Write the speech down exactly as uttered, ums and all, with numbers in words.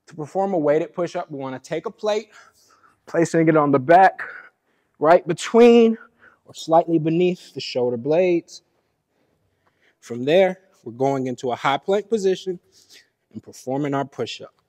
To perform a weighted push-up, we want to take a plate, placing it on the back, right between or slightly beneath the shoulder blades. From there, we're going into a high plank position and performing our push-up.